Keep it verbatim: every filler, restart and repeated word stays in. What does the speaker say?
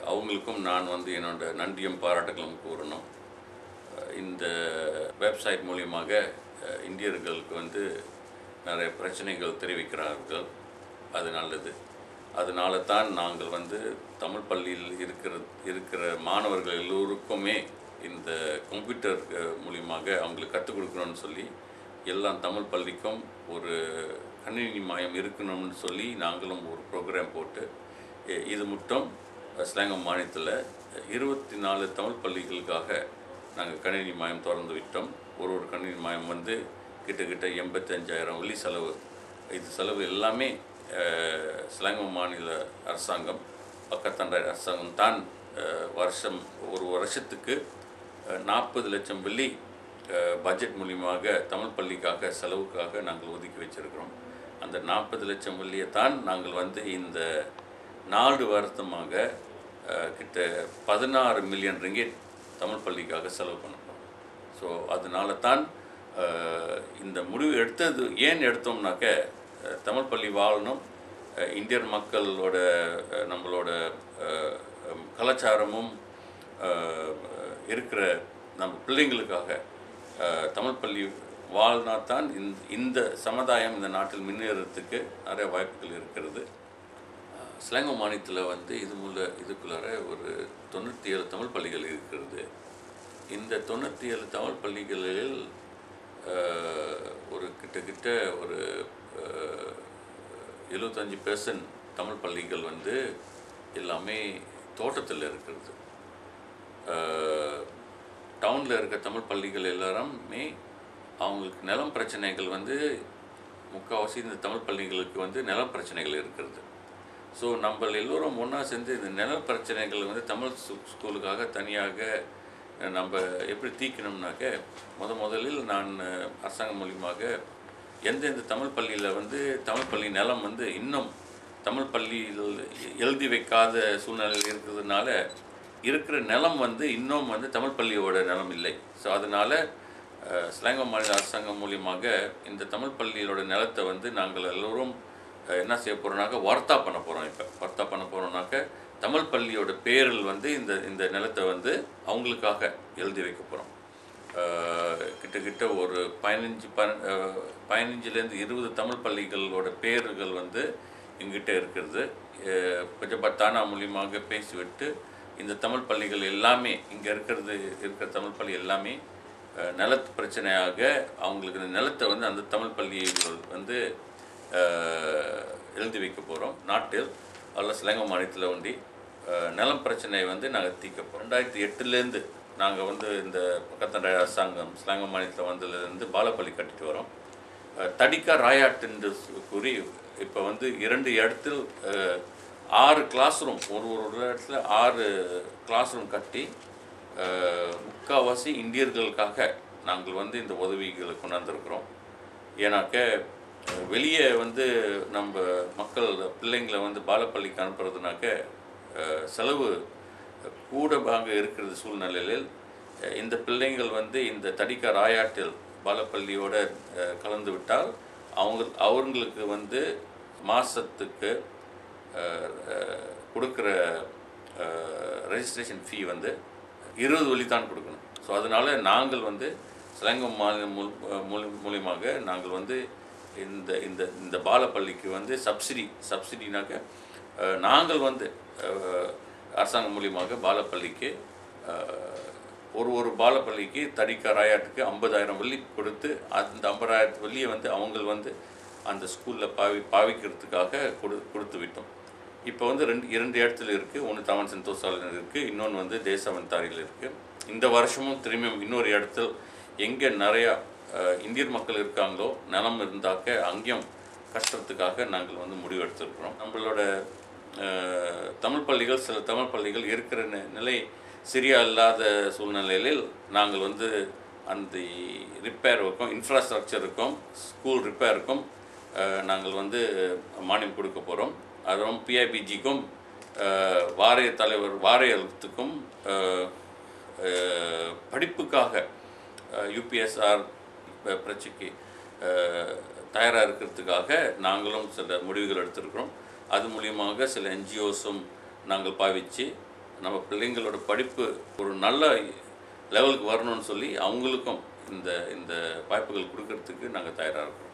அவங்களுக்கும் நான் வந்து என்னோட நன்றியும் பாராட்டுகளும் கூறணும். இந்த வெப்சைட் மூலியமாக இந்தியர்களுக்கு வந்து நிறைய பிரச்சனைகள் தெரிவிக்கிறார்கள். அது நல்லது. அதனால தான் நாங்கள் வந்து தமிழ் பள்ளியில் இருக்கிற இருக்கிற மாணவர்கள் எல்லோருக்குமே இந்த கம்ப்யூட்டர் மூலியமாக அவங்களுக்கு கற்றுக் கொடுக்கணும்னு சொல்லி எல்லாம் தமிழ் பள்ளிக்கும் ஒரு கணினி மாயம் இருக்கணும்னு சொல்லி நாங்களும் ஒரு ப்ரோக்ராம் போட்டு இது மட்டும் ஸ்லாங்கம் மாநிலத்தில் இருபத்தி நாலு தமிழ் பள்ளிகளுக்காக நாங்கள் கணினி மாயம் திறந்து விட்டோம். ஒரு ஒரு கணினி மாயம் வந்து கிட்டத்தட்ட எண்பத்தஞ்சாயிரம் வெள்ளி செலவு. இது செலவு எல்லாமே ஸ்லாங்கம் மாநில அரசாங்கம் பக்கத்தண்டை அரசாங்கம் தான் வருஷம் ஒரு வருஷத்துக்கு நாற்பது லட்சம் வெள்ளி பட்ஜெட் மூலியமாக தமிழ் பள்ளிக்காக செலவுக்காக நாங்கள் ஒதுக்கி வச்சிருக்கிறோம். அந்த நாற்பது லட்சம் வெள்ளியை தான் நாங்கள் வந்து இந்த நாலு வருஷமாக கிட்ட பதினாறு மில்லியன் ரிங்கெட் தமிழ் பள்ளிக்காக செலவு பண்ணணும். ஸோ அதனால தான் இந்த முடிவு எடுத்தது. ஏன் எடுத்தோம்னாக்க தமிழ் பள்ளி வாழணும், இந்தியர் மக்களோட நம்மளோட கலாச்சாரமும் இருக்கிற நம்ம பிள்ளைங்களுக்காக தமிழ் பள்ளி வாழ்னா தான் இந்த சமுதாயம் இந்த நாட்டில் முன்னேறதுக்கு நிறைய வாய்ப்புகள் இருக்கிறது. ஸ்லாங்கம் மாநிலத்தில் வந்து இது முள்ள இதுக்குள்ளார ஒரு தொண்ணூற்றி ஏழு தமிழ் பள்ளிகள் இருக்கிறது. இந்த தொண்ணூற்றி ஏழு தமிழ் பள்ளிகளில் ஒரு கிட்டத்தட்ட ஒரு எழுபத்தஞ்சி பெர்சன்ட் தமிழ் பள்ளிகள் வந்து எல்லாமே தோட்டத்தில் இருக்கிறது. டவுனில் இருக்க தமிழ் பள்ளிகள் எல்லாருமே அவங்களுக்கு நிலம் பிரச்சனைகள் வந்து முக்கால்வாசி இந்த தமிழ் பள்ளிகளுக்கு வந்து நில பிரச்சனைகள் இருக்கிறது. ஸோ நம்ம எல்லோரும் ஒன்றா சேர்ந்து இந்த நில பிரச்சனைகள் வந்து தமிழ் ஸ்கூலுக்காக தனியாக நம்ம எப்படி தீர்க்கணும்னாக்க முத முதலில் நான் அரசாங்கம் மூலியமாக எந்தெந்த தமிழ் பள்ளியில் வந்து தமிழ் பள்ளி நிலம் வந்து இன்னும் தமிழ் பள்ளியில் எழுதி வைக்காத சூழ்நிலையில் இருக்கிறதுனால இருக்கிற நிலம் வந்து இன்னும் வந்து தமிழ் பள்ளியோட நிலம் இல்லை. ஸோ அதனால் ஸ்லாங்கம் மாநில அரசாங்கம் மூலியமாக இந்த தமிழ் பள்ளியோட நிலத்தை வந்து நாங்கள் எல்லோரும் என்ன செய்ய போகிறோம்னாக்க வர்த்தா பண்ண போகிறோம். இப்போ வர்த்தா பண்ண போகிறோம்னாக்க தமிழ் பள்ளியோட பேரில் வந்து இந்த இந்த நிலத்தை வந்து அவங்களுக்காக எழுதி வைக்க போகிறோம். கிட்டத்தட்ட ஒரு பதினஞ்சு ப பதினஞ்சுலேருந்து இருபது தமிழ் பள்ளிகளோட பேர்கள் வந்து எங்கிட்ட இருக்கிறது. கொஞ்சம் பத்தானா மூலியமாக பேசிவிட்டு இந்த தமிழ் பள்ளிகள் எல்லாமே இங்கே இருக்கிறது இருக்கிற தமிழ் பள்ளி எல்லாமே நிலத்து பிரச்சனையாக அவங்களுக்கு இந்த நிலத்தை வந்து அந்த தமிழ் பள்ளிகள் வந்து எழுதி வைக்க போகிறோம். நாட்டில் அல்ல ஸ்லாங்கம் மாநிலத்தில் ஒண்டி நிலம் பிரச்சனையை வந்து நாங்கள் தீர்க்க போகிறோம். ரெண்டாயிரத்தி எட்டுலேருந்து நாங்கள் வந்து இந்த பக்கத்தண்டை அரசாங்கம் ஸ்லாங்கம் மாநிலத்தில் வந்ததுலேருந்து பாலப்பள்ளி கட்டிட்டு வரோம். தடிக்கா ராயாட் என்று கூறி இப்போ வந்து இரண்டு இடத்தில் ஆறு கிளாஸ் ரூம் ஒரு ஒரு இடத்துல ஆறு கிளாஸ் ரூம் கட்டி முக்கால்வாசி இந்தியர்களுக்காக நாங்கள் வந்து இந்த உதவிகளை கொண்டாந்துருக்குறோம். ஏன்னாக்க வெளியே வந்து நம்ம மக்கள் பிள்ளைங்களை வந்து பாலப்பள்ளிக்கு அனுப்புறதுனாக்க செலவு கூடமாக இருக்கிறது சூழ்நிலையில் இந்த பிள்ளைங்கள் வந்து இந்த தடிக்கா ராயாட்டில் பாலப்பள்ளியோட கலந்து விட்டால் அவங்க அவங்களுக்கு வந்து மாதத்துக்கு கொடுக்குற ரெஜிஸ்ட்ரேஷன் ஃபீ வந்து இருபது வழி தான் கொடுக்கணும். ஸோ அதனால் நாங்கள் வந்து ஸ்லாங்கம் மாநிலம் மூலியமாக நாங்கள் வந்து இந்த இந்த இந்த பாலப்பள்ளிக்கு வந்து சப்சிடி சப்சிடினாக்க நாங்கள் வந்து அரசாங்கம் மூலியமாக பாலப்பள்ளிக்கு ஒரு ஒரு பாலப்பள்ளிக்கு தடிக்கா ராயாட்டுக்கு ஐம்பதாயிரம் வெள்ளி கொடுத்து அந்த ஐம்பதாயிரத்து வெள்ளியை வந்து அவங்க வந்து அந்த ஸ்கூலில் பாவி பாவிக்கிறதுக்காக கொடு கொடுத்து விட்டோம். இப்போ வந்து ரெண்டு இரண்டு இடத்துல இருக்குது. ஒன்று தவன் சந்தோஷாலயில் இருக்குது, இன்னொன்று வந்து தேசவந்தாரியில் இருக்குது. இந்த வருஷமும் திரும்பியும் இன்னொரு இடத்துல எங்கே நிறையா இந்தியர் மக்கள் இருக்காங்களோ நிலம் இருந்தாக்க அங்கேயும் கஷ்டத்துக்காக நாங்கள் வந்து முடிவு எடுத்திருக்கிறோம். நம்மளோட தமிழ் பள்ளிகள் சில தமிழ் பள்ளிகள் இருக்கிற நிலை சரியா இல்லாத சூழ்நிலையில் நாங்கள் வந்து அந்த ரிப்பேருக்கும் இன்ஃப்ராஸ்ட்ரக்சருக்கும் ஸ்கூல் ரிப்பேருக்கும் நாங்கள் வந்து மானியம் கொடுக்க போகிறோம். அதுவும் பிஐபிஜிக்கும் வாரிய தலைவர் வாரியத்துக்கும் படிப்புக்காக யூபிஎஸ்ஆர் பிரச்சனைக்கு தயாராக இருக்கிறதுக்காக நாங்களும் சில முடிவுகள் எடுத்திருக்கிறோம். அது மூலியமாக சில என்ஜிஓஸும் நாங்கள் பாவித்து நம்ம பிள்ளைங்களோட படிப்பு ஒரு நல்ல லெவலுக்கு வரணும்னு சொல்லி அவங்களுக்கும் இந்த இந்த வாய்ப்புகள் கொடுக்கறதுக்கு நாங்கள் தயாராக இருக்கிறோம்.